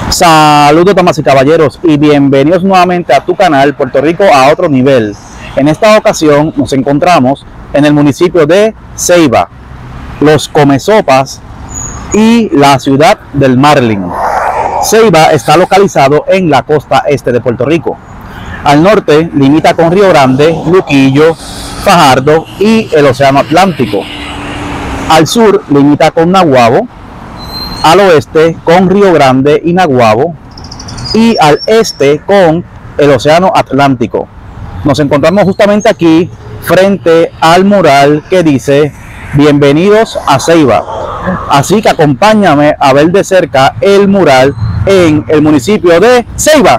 Saludos damas y caballeros y bienvenidos nuevamente a tu canal Puerto Rico a otro nivel. En esta ocasión nos encontramos en el municipio de Ceiba, Los Comesopas y la ciudad del Marlin. Ceiba está localizado en la costa este de Puerto Rico. Al norte limita con Río Grande, Luquillo, Fajardo y el Océano Atlántico. Al sur limita con Naguabo, al oeste con Río Grande y Naguabo y al este con el Océano Atlántico. Nos encontramos justamente aquí frente al mural que dice "Bienvenidos a Ceiba", así que acompáñame a ver de cerca el mural en el municipio de Ceiba.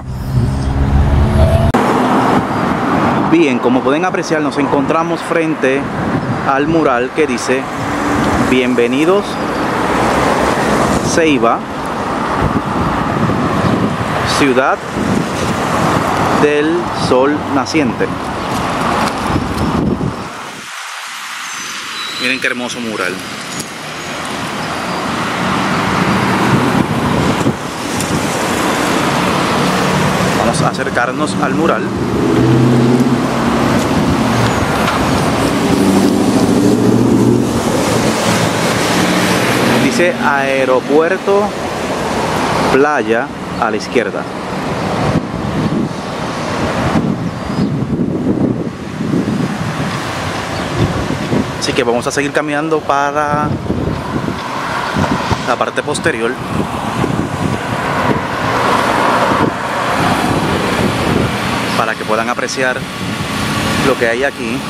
Bien, como pueden apreciar, nos encontramos frente al mural que dice "Bienvenidos Ceiba, ciudad del sol naciente". Miren qué hermoso mural. Vamos a acercarnos al mural. Dice Aeropuerto Playa a la izquierda. Así que vamos a seguir caminando para la parte posterior. Para que puedan apreciar lo que hay aquí.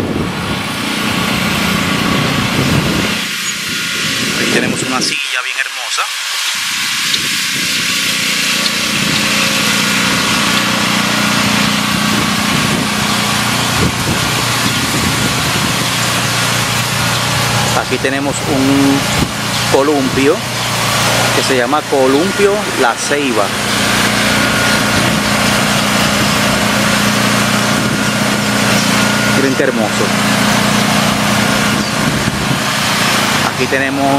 Ahí tenemos una silla bien hermosa. Aquí tenemos un columpio que se llama Columpio La Ceiba. Miren qué hermoso. Aquí tenemos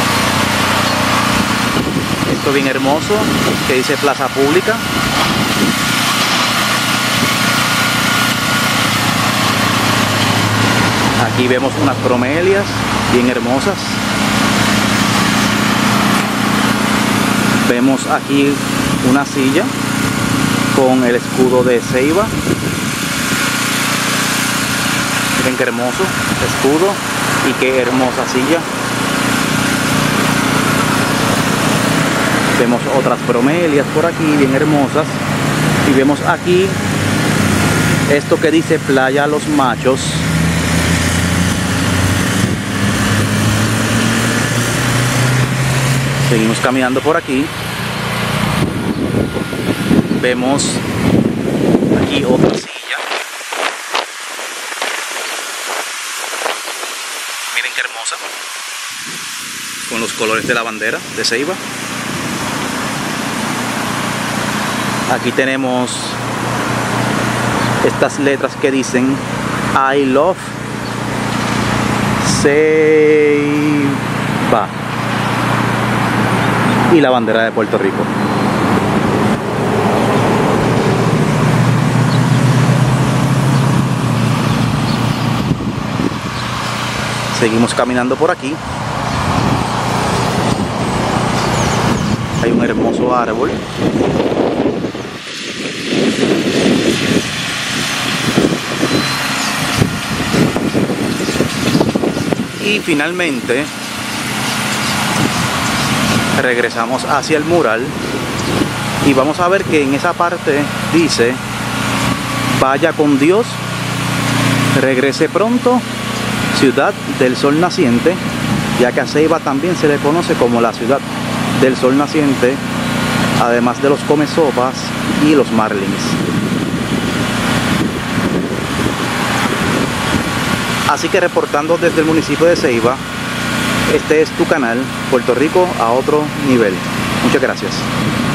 esto bien hermoso que dice Plaza Pública. Aquí vemos unas bromelias bien hermosas. Vemos aquí una silla con el escudo de Ceiba. Miren qué hermoso escudo y qué hermosa silla. Vemos otras bromelias por aquí bien hermosas. Y vemos aquí esto que dice Playa Los Machos. Seguimos caminando por aquí. Vemos aquí otra silla. Miren qué hermosa. Con los colores de la bandera de Ceiba. Aquí tenemos estas letras que dicen I love Ceiba. Y la bandera de Puerto Rico. Seguimos caminando por aquí. Hay un hermoso árbol. Y finalmente regresamos hacia el mural y vamos a ver que en esa parte dice "Vaya con Dios, regrese pronto, ciudad del sol naciente", ya que a Ceiba también se le conoce como la ciudad del sol naciente, además de los Comesopas y los Marlins. Así que reportando desde el municipio de Ceiba, este es tu canal Puerto Rico a otro nivel. Muchas gracias.